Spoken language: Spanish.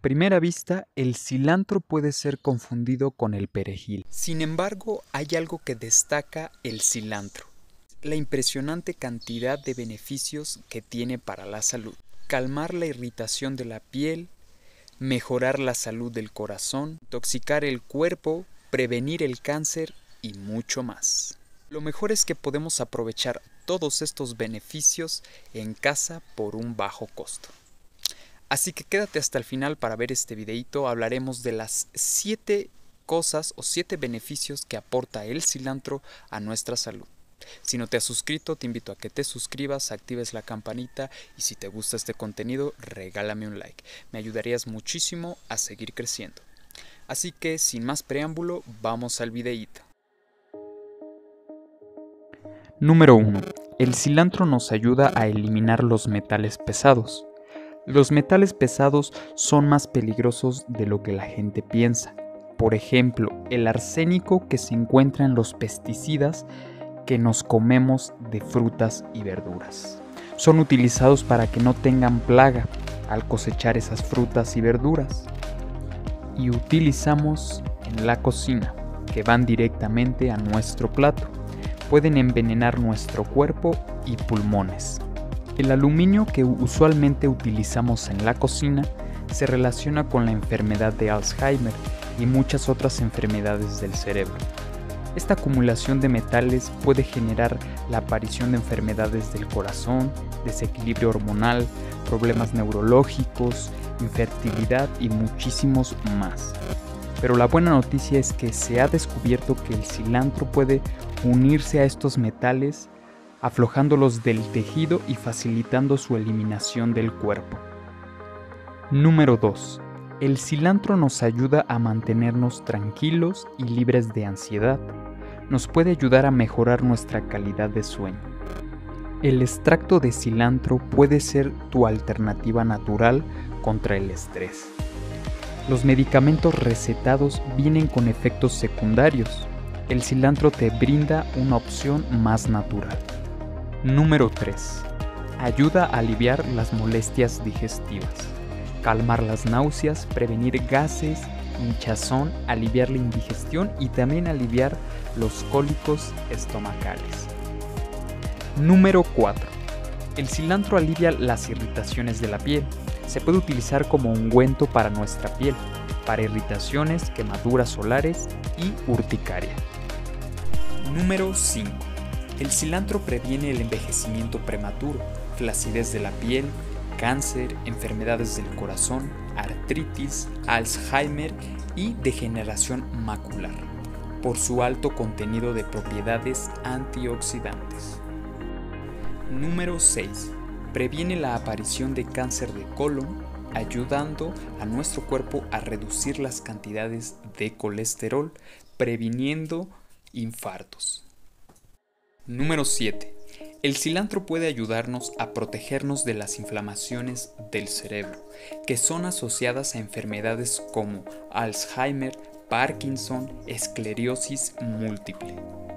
Primera vista, el cilantro puede ser confundido con el perejil. Sin embargo, hay algo que destaca el cilantro: la impresionante cantidad de beneficios que tiene para la salud. Calmar la irritación de la piel, mejorar la salud del corazón, intoxicar el cuerpo, prevenir el cáncer y mucho más. Lo mejor es que podemos aprovechar todos estos beneficios en casa por un bajo costo. Así que quédate hasta el final para ver este videito. Hablaremos de las 7 cosas o 7 beneficios que aporta el cilantro a nuestra salud. Si no te has suscrito, te invito a que te suscribas, actives la campanita y si te gusta este contenido, regálame un like. Me ayudarías muchísimo a seguir creciendo. Así que sin más preámbulo, vamos al videíto. Número 1. El cilantro nos ayuda a eliminar los metales pesados. Los metales pesados son más peligrosos de lo que la gente piensa. Por ejemplo, el arsénico que se encuentra en los pesticidas que nos comemos de frutas y verduras. Son utilizados para que no tengan plaga al cosechar esas frutas y verduras. Y utilizamos en la cocina, que van directamente a nuestro plato. Pueden envenenar nuestro cuerpo y pulmones. El aluminio que usualmente utilizamos en la cocina se relaciona con la enfermedad de Alzheimer y muchas otras enfermedades del cerebro. Esta acumulación de metales puede generar la aparición de enfermedades del corazón, desequilibrio hormonal, problemas neurológicos, infertilidad y muchísimos más. Pero la buena noticia es que se ha descubierto que el cilantro puede unirse a estos metales, aflojándolos del tejido y facilitando su eliminación del cuerpo. Número 2. El cilantro nos ayuda a mantenernos tranquilos y libres de ansiedad. Nos puede ayudar a mejorar nuestra calidad de sueño. El extracto de cilantro puede ser tu alternativa natural contra el estrés. Los medicamentos recetados vienen con efectos secundarios. El cilantro te brinda una opción más natural. Número 3. Ayuda a aliviar las molestias digestivas, calmar las náuseas, prevenir gases, hinchazón, aliviar la indigestión y también aliviar los cólicos estomacales. Número 4. El cilantro alivia las irritaciones de la piel. Se puede utilizar como ungüento para nuestra piel, para irritaciones, quemaduras solares y urticaria. Número 5. El cilantro previene el envejecimiento prematuro, flacidez de la piel, cáncer, enfermedades del corazón, artritis, Alzheimer y degeneración macular, por su alto contenido de propiedades antioxidantes. Número 6. Previene la aparición de cáncer de colon, ayudando a nuestro cuerpo a reducir las cantidades de colesterol, previniendo infartos. Número 7. El cilantro puede ayudarnos a protegernos de las inflamaciones del cerebro, que son asociadas a enfermedades como Alzheimer, Parkinson, esclerosis múltiple.